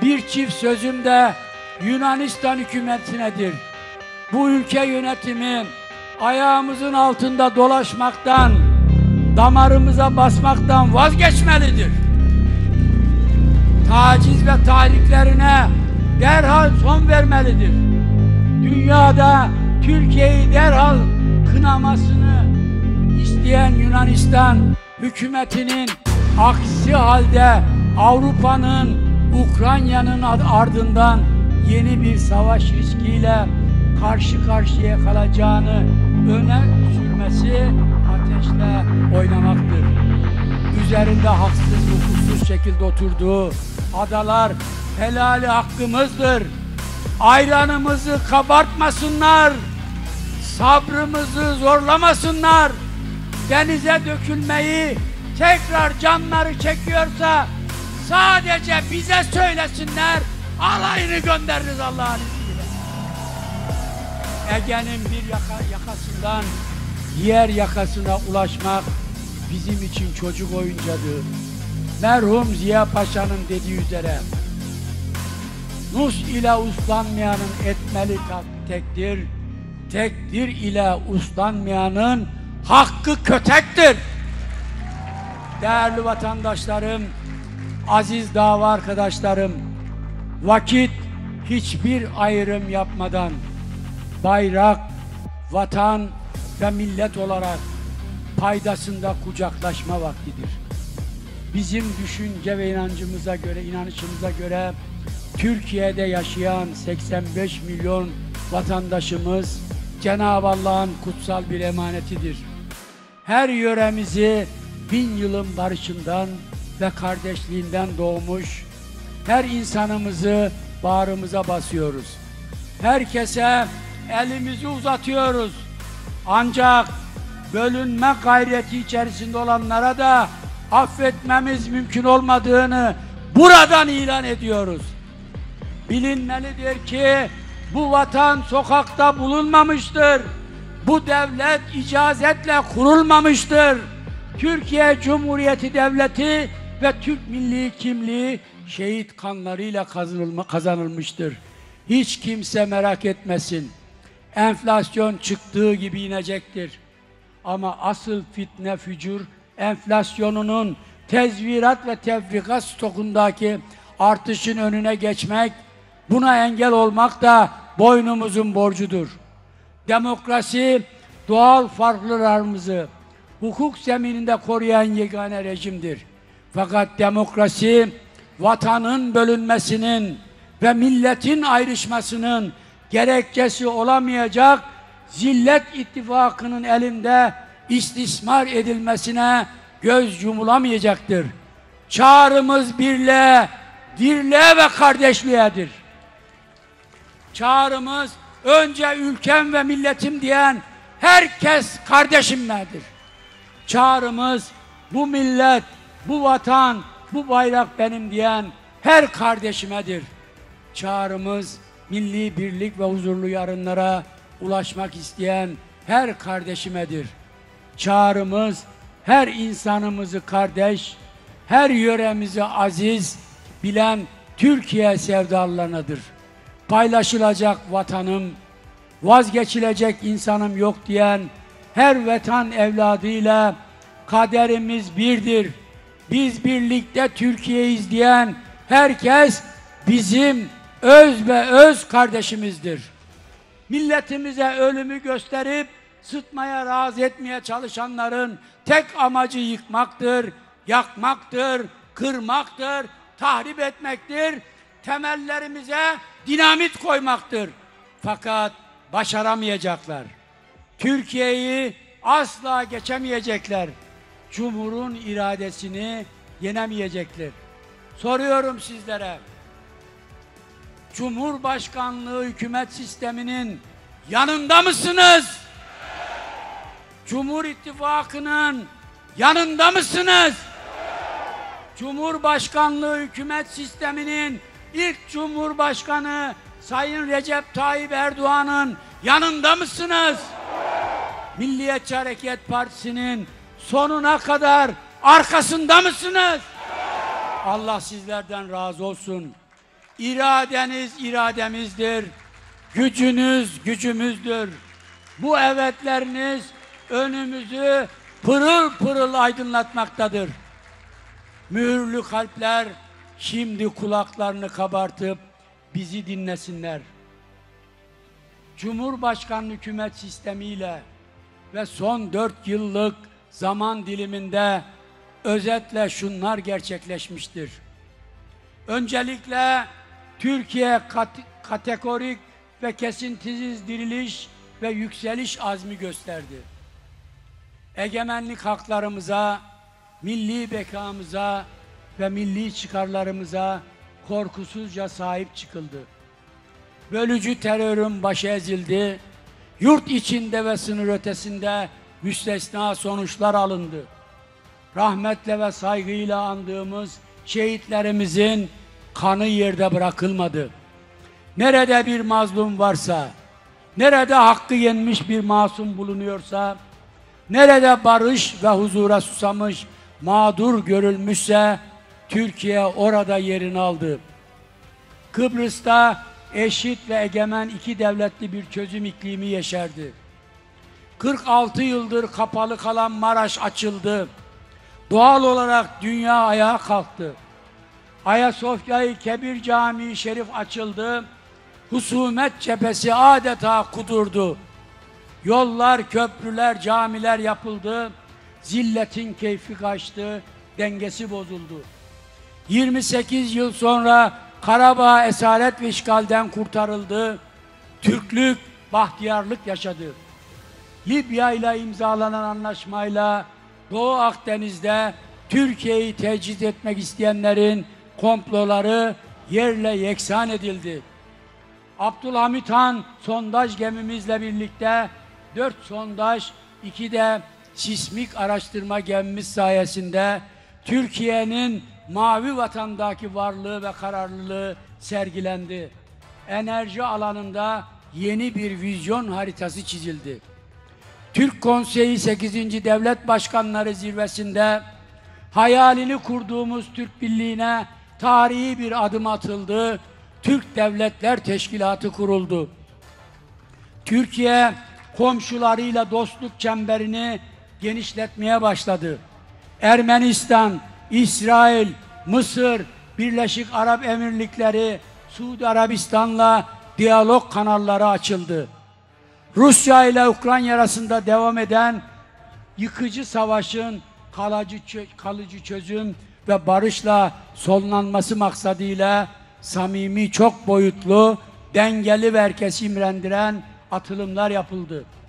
bir çift sözüm de Yunanistan hükümetinedir. Bu ülke yönetimi ayağımızın altında dolaşmaktan, damarımıza basmaktan vazgeçmelidir. Taciz ve tahriklerine derhal son vermelidir. Dünyada Türkiye'yi derhal kınamasını isteyen Yunanistan hükümetinin aksi halde Avrupa'nın Ukrayna'nın ardından yeni bir savaş riskiyle karşı karşıya kalacağını öne sürmesi ateşle oynamaktır. Üzerinde haksız, hukuksuz şekilde oturduğu adalar helali hakkımızdır. Ayranımızı kabartmasınlar, sabrımızı zorlamasınlar. Denize dökülmeyi tekrar canları çekiyorsa sadece bize söylesinler, alayını göndeririz Allah'ın izniyle. Ege'nin bir yakasından diğer yakasına ulaşmak bizim için çocuk oyuncağı. Merhum Ziya Paşa'nın dediği üzere nus ile uslanmayanın etmeli tektir, tekdir ile uslanmayanın hakkı kötektir. Değerli vatandaşlarım, aziz dava arkadaşlarım, vakit hiçbir ayrım yapmadan bayrak, vatan ve millet olarak paydasında kucaklaşma vaktidir. Bizim düşünce ve inançımıza göre Türkiye'de yaşayan 85 milyon vatandaşımız Cenab-ı Allah'ın kutsal bir emanetidir. Her yöremizi 1000 yılın barışından ve kardeşliğinden doğmuş, her insanımızı bağrımıza basıyoruz. Herkese elimizi uzatıyoruz. Ancak bölünme gayreti içerisinde olanlara da affetmemiz mümkün olmadığını buradan ilan ediyoruz. Bilinmelidir ki bu vatan sokakta bulunmamıştır. Bu devlet icazetle kurulmamıştır. Türkiye Cumhuriyeti Devleti ve Türk milli kimliği şehit kanlarıyla kazanılmıştır. Hiç kimse merak etmesin. Enflasyon çıktığı gibi inecektir. Ama asıl fitne fücur enflasyonunun tezvirat ve tefrikat stokundaki artışın önüne geçmek, buna engel olmak da boynumuzun borcudur. Demokrasi doğal farklılarımızı hukuk zemininde koruyan yegane rejimdir. Fakat demokrasi vatanın bölünmesinin ve milletin ayrışmasının gerekçesi olamayacak zillet ittifakının elinde istismar edilmesine göz yumulamayacaktır. Çağrımız birliğe, dirliğe ve kardeşliğedir. Çağrımız önce ülkem ve milletim diyen herkes kardeşimlerdir. Çağrımız bu millet, bu vatan, bu bayrak benim diyen her kardeşimedir. Çağrımız milli birlik ve huzurlu yarınlara ulaşmak isteyen her kardeşimedir. Çağrımız her insanımızı kardeş, her yöremizi aziz bilen Türkiye sevdalılarınadır. Paylaşılacak vatanım, vazgeçilecek insanım yok diyen her vatan evladıyla kaderimiz birdir. Biz birlikte Türkiye'yiz diyen herkes bizim öz ve öz kardeşimizdir. Milletimize ölümü gösterip sıtmaya razı etmeye çalışanların tek amacı yıkmaktır, yakmaktır, kırmaktır, tahrip etmektir, temellerimize dinamit koymaktır. Fakat başaramayacaklar. Türkiye'yi asla geçemeyecekler. Cumhur'un iradesini yenemeyecekler. Soruyorum sizlere, Cumhurbaşkanlığı hükümet sisteminin yanında mısınız? Cumhur İttifakı'nın yanında mısınız? Cumhurbaşkanlığı hükümet sisteminin ilk Cumhurbaşkanı Sayın Recep Tayyip Erdoğan'ın yanında mısınız? Milliyetçi Hareket Partisi'nin sonuna kadar arkasında mısınız? Allah sizlerden razı olsun. İradeniz irademizdir. Gücünüz gücümüzdür. Bu evetleriniz önümüzü pırıl pırıl aydınlatmaktadır. Mühürlü kalpler şimdi kulaklarını kabartıp bizi dinlesinler. Cumhurbaşkanlığı hükümet sistemiyle ve son 4 yıllık zaman diliminde özetle şunlar gerçekleşmiştir. Öncelikle Türkiye kategorik ve kesintisiz diriliş ve yükseliş azmi gösterdi. Egemenlik haklarımıza, milli bekamıza ve milli çıkarlarımıza korkusuzca sahip çıkıldı. Bölücü terörün başı ezildi, yurt içinde ve sınır ötesinde müstesna sonuçlar alındı. Rahmetle ve saygıyla andığımız şehitlerimizin kanı yerde bırakılmadı. Nerede bir mazlum varsa, nerede hakkı yenmiş bir masum bulunuyorsa, nerede barış ve huzura susamış, mağdur görülmüşse, Türkiye orada yerini aldı. Kıbrıs'ta eşit ve egemen iki devletli bir çözüm iklimi yeşerdi. 46 yıldır kapalı kalan Maraş açıldı. Doğal olarak dünya ayağa kalktı. Ayasofya-i Kebir Camii Şerif açıldı. Husumet cephesi adeta kudurdu. Yollar, köprüler, camiler yapıldı. Zilletin keyfi kaçtı, dengesi bozuldu. 28 yıl sonra Karabağ esaret ve işgalden kurtarıldı. Türklük, bahtiyarlık yaşadı. Libya ile imzalanan anlaşmayla Doğu Akdeniz'de Türkiye'yi tecrit etmek isteyenlerin komploları yerle yeksan edildi. Abdülhamit Han sondaj gemimizle birlikte 4 sondaj, 2 de sismik araştırma gemimiz sayesinde Türkiye'nin mavi vatandaki varlığı ve kararlılığı sergilendi. Enerji alanında yeni bir vizyon haritası çizildi. Türk Konseyi 8. Devlet Başkanları Zirvesi'nde hayalini kurduğumuz Türk Birliği'ne tarihi bir adım atıldı. Türk Devletler Teşkilatı kuruldu. Türkiye komşularıyla dostluk çemberini genişletmeye başladı. Ermenistan, İsrail, Mısır, Birleşik Arap Emirlikleri, Suudi Arabistan'la diyalog kanalları açıldı. Rusya ile Ukrayna arasında devam eden yıkıcı savaşın kalıcı çözüm ve barışla sonlanması maksadıyla samimi, çok boyutlu, dengeli ve herkesi imrendiren atılımlar yapıldı.